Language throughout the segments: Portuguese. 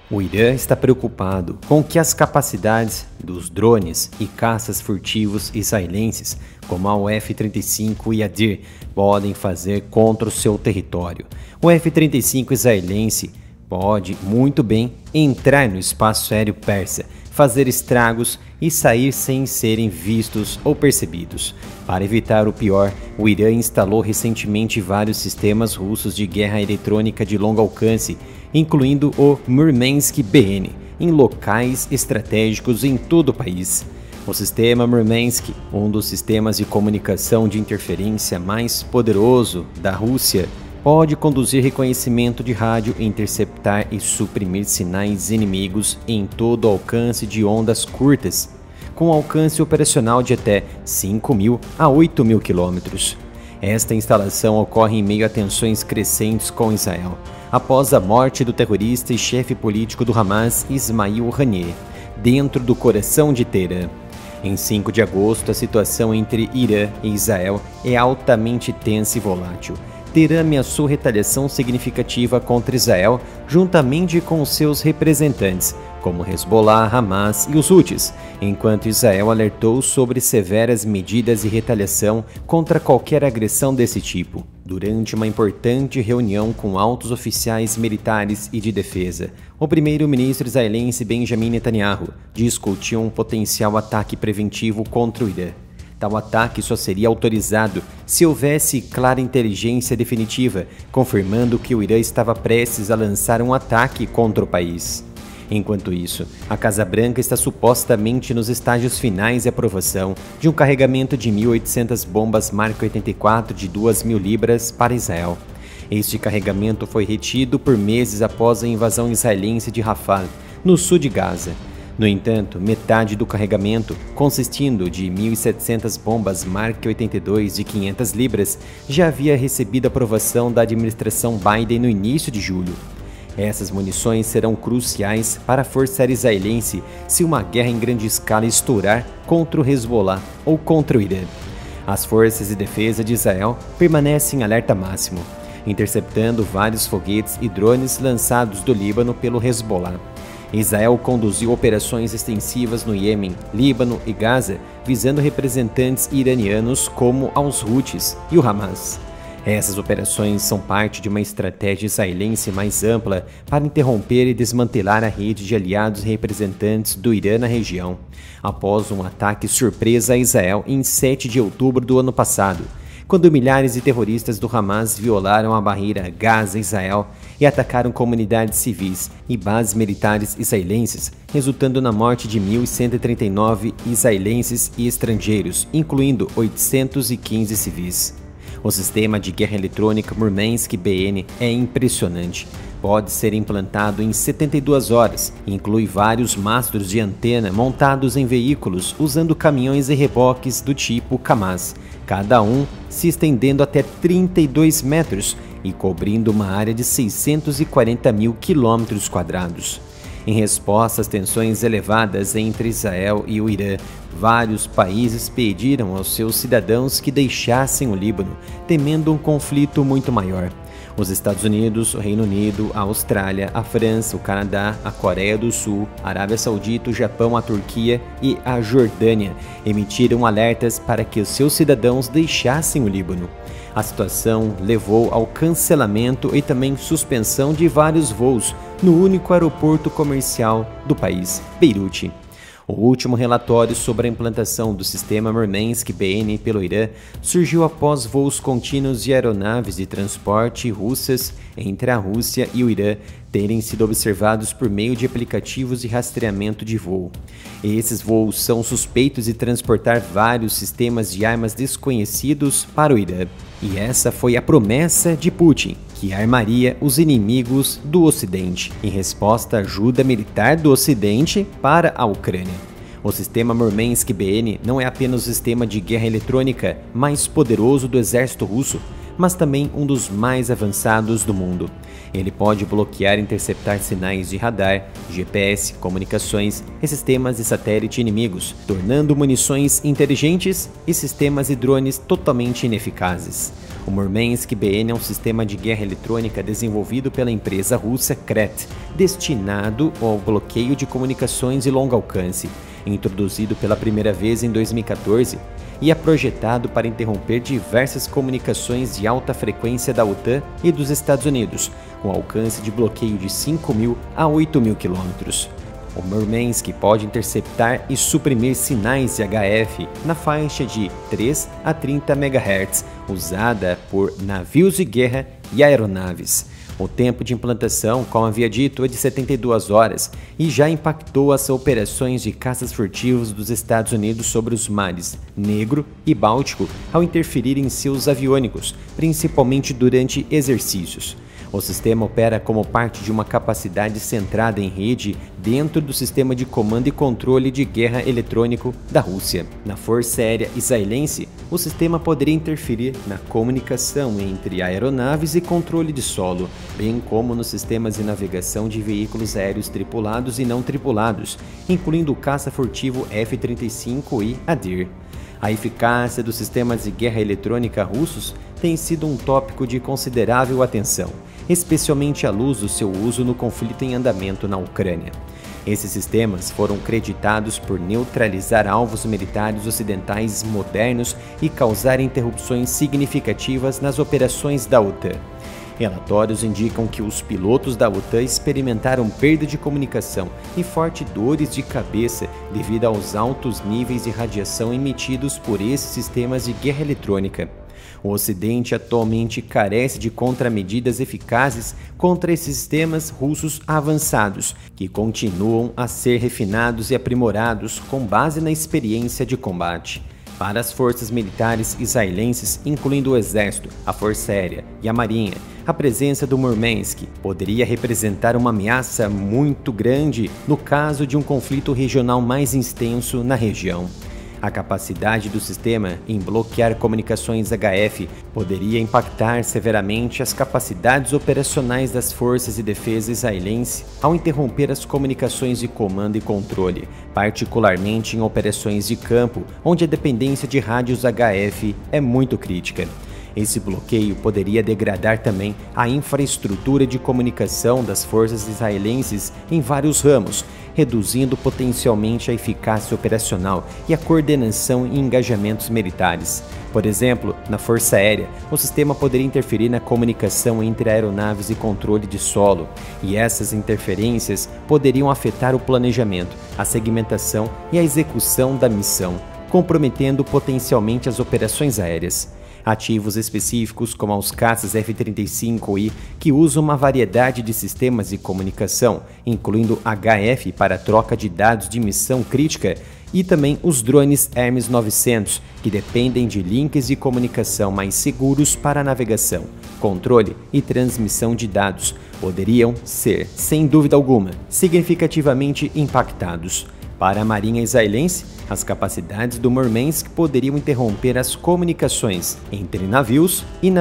O Irã está preocupado com o que as capacidades dos drones e caças furtivos israelenses, como o F-35 e a DIR, podem fazer contra o seu território. O F-35 israelense pode muito bem entrar no espaço aéreo persa, fazer estragos e sair sem serem vistos ou percebidos. Para evitar o pior, o Irã instalou recentemente vários sistemas russos de guerra eletrônica de longo alcance, incluindo o Murmansk-BN, em locais estratégicos em todo o país. O sistema Murmansk, um dos sistemas de comunicação de interferência mais poderoso da Rússia, pode conduzir reconhecimento de rádio, interceptar e suprimir sinais inimigos em todo o alcance de ondas curtas, com alcance operacional de até 5.000 a 8.000 km. Esta instalação ocorre em meio a tensões crescentes com Israel, após a morte do terrorista e chefe político do Hamas, Ismail Haniyeh, dentro do coração de Teherã. Em 5 de agosto, a situação entre Irã e Israel é altamente tensa e volátil. Teherã ameaçou retaliação significativa contra Israel, juntamente com seus representantes, como Hezbollah, Hamas e os Houthis, enquanto Israel alertou sobre severas medidas de retaliação contra qualquer agressão desse tipo. Durante uma importante reunião com altos oficiais militares e de defesa, o primeiro-ministro israelense Benjamin Netanyahu discutiu um potencial ataque preventivo contra o Irã. Tal ataque só seria autorizado se houvesse clara inteligência definitiva, confirmando que o Irã estava prestes a lançar um ataque contra o país. Enquanto isso, a Casa Branca está supostamente nos estágios finais de aprovação de um carregamento de 1.800 bombas Mark 84 de 2.000 libras para Israel. Este carregamento foi retido por meses após a invasão israelense de Rafah, no sul de Gaza. No entanto, metade do carregamento, consistindo de 1.700 bombas Mark 82 de 500 libras, já havia recebido aprovação da administração Biden no início de julho. Essas munições serão cruciais para a força aérea israelense se uma guerra em grande escala estourar contra o Hezbollah ou contra o Irã. As forças de defesa de Israel permanecem em alerta máximo, interceptando vários foguetes e drones lançados do Líbano pelo Hezbollah. Israel conduziu operações extensivas no Iêmen, Líbano e Gaza, visando representantes iranianos como aos Houthis e o Hamas. Essas operações são parte de uma estratégia israelense mais ampla para interromper e desmantelar a rede de aliados e representantes do Irã na região, após um ataque surpresa a Israel em 7 de outubro do ano passado, quando milhares de terroristas do Hamas violaram a barreira Gaza-Israel e atacaram comunidades civis e bases militares israelenses, resultando na morte de 1.139 israelenses e estrangeiros, incluindo 815 civis. O sistema de guerra eletrônica Murmansk-BN é impressionante. Pode ser implantado em 72 horas e inclui vários mastros de antena montados em veículos usando caminhões e reboques do tipo Kamaz, cada um se estendendo até 32 metros e cobrindo uma área de 640.000 km². Em resposta às tensões elevadas entre Israel e o Irã, vários países pediram aos seus cidadãos que deixassem o Líbano, temendo um conflito muito maior. Os Estados Unidos, o Reino Unido, a Austrália, a França, o Canadá, a Coreia do Sul, a Arábia Saudita, o Japão, a Turquia e a Jordânia emitiram alertas para que os seus cidadãos deixassem o Líbano. A situação levou ao cancelamento e também suspensão de vários voos no único aeroporto comercial do país, Beirute. O último relatório sobre a implantação do sistema Murmansk-BN pelo Irã surgiu após voos contínuos de aeronaves de transporte russas entre a Rússia e o Irã terem sido observados por meio de aplicativos de rastreamento de voo. Esses voos são suspeitos de transportar vários sistemas de armas desconhecidos para o Irã. E essa foi a promessa de Putin, que armaria os inimigos do Ocidente, em resposta à ajuda militar do Ocidente para a Ucrânia. O sistema Murmansk-BN não é apenas o sistema de guerra eletrônica mais poderoso do exército russo, mas também um dos mais avançados do mundo. Ele pode bloquear e interceptar sinais de radar, GPS, comunicações e sistemas de satélite inimigos, tornando munições inteligentes e sistemas de drones totalmente ineficazes. O Murmansk-BN é um sistema de guerra eletrônica desenvolvido pela empresa russa Kret, destinado ao bloqueio de comunicações de longo alcance, introduzido pela primeira vez em 2014, e é projetado para interromper diversas comunicações de alta frequência da OTAN e dos Estados Unidos, com alcance de bloqueio de 5.000 a 8.000 km. O Murmansk pode interceptar e suprimir sinais de HF na faixa de 3 a 30 MHz, usada por navios de guerra e aeronaves. O tempo de implantação, como havia dito, é de 72 horas e já impactou as operações de caças furtivos dos Estados Unidos sobre os mares Negro e Báltico ao interferir em seus aviônicos, principalmente durante exercícios. O sistema opera como parte de uma capacidade centrada em rede dentro do sistema de comando e controle de guerra eletrônico da Rússia. Na Força Aérea Israelense, o sistema poderia interferir na comunicação entre aeronaves e controle de solo, bem como nos sistemas de navegação de veículos aéreos tripulados e não tripulados, incluindo o caça furtivo F-35 e ADIR. A eficácia dos sistemas de guerra eletrônica russos tem sido um tópico de considerável atenção, especialmente à luz do seu uso no conflito em andamento na Ucrânia. Esses sistemas foram creditados por neutralizar alvos militares ocidentais modernos e causar interrupções significativas nas operações da OTAN. Relatórios indicam que os pilotos da OTAN experimentaram perda de comunicação e fortes dores de cabeça devido aos altos níveis de radiação emitidos por esses sistemas de guerra eletrônica. O Ocidente atualmente carece de contramedidas eficazes contra esses sistemas russos avançados, que continuam a ser refinados e aprimorados com base na experiência de combate. Para as forças militares israelenses, incluindo o Exército, a Força Aérea e a Marinha, a presença do Murmansk poderia representar uma ameaça muito grande no caso de um conflito regional mais extenso na região. A capacidade do sistema em bloquear comunicações HF poderia impactar severamente as capacidades operacionais das forças de defesa israelense ao interromper as comunicações de comando e controle, particularmente em operações de campo, onde a dependência de rádios HF é muito crítica. Esse bloqueio poderia degradar também a infraestrutura de comunicação das forças israelenses em vários ramos, reduzindo potencialmente a eficácia operacional e a coordenação em engajamentos militares. Por exemplo, na Força Aérea, o sistema poderia interferir na comunicação entre aeronaves e controle de solo, e essas interferências poderiam afetar o planejamento, a segmentação e a execução da missão, comprometendo potencialmente as operações aéreas. Ativos específicos, como os caças F-35I, que usam uma variedade de sistemas de comunicação, incluindo HF para troca de dados de missão crítica, e também os drones Hermes 900, que dependem de links de comunicação mais seguros para navegação, controle e transmissão de dados, poderiam ser, sem dúvida alguma, significativamente impactados. Para a Marinha israelense, as capacidades do Murmansk poderiam interromper as comunicações entre navios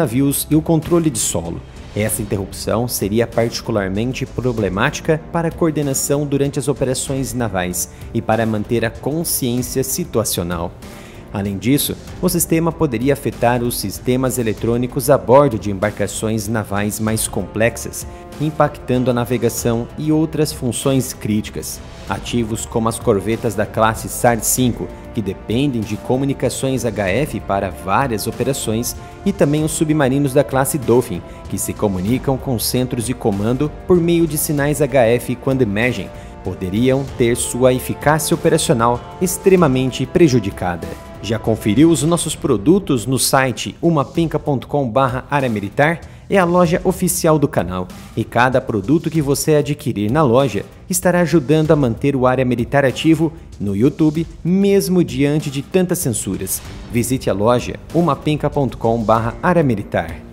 e o controle de solo. Essa interrupção seria particularmente problemática para a coordenação durante as operações navais e para manter a consciência situacional. Além disso, o sistema poderia afetar os sistemas eletrônicos a bordo de embarcações navais mais complexas, impactando a navegação e outras funções críticas. Ativos como as corvetas da classe SAR-5, que dependem de comunicações HF para várias operações, e também os submarinos da classe Dolphin, que se comunicam com centros de comando por meio de sinais HF quando emergem, poderiam ter sua eficácia operacional extremamente prejudicada. Já conferiu os nossos produtos no site umapinca.com/área militar? É a loja oficial do canal, e cada produto que você adquirir na loja estará ajudando a manter o Área Militar ativo no YouTube, mesmo diante de tantas censuras. Visite a loja umapinca.com/área militar.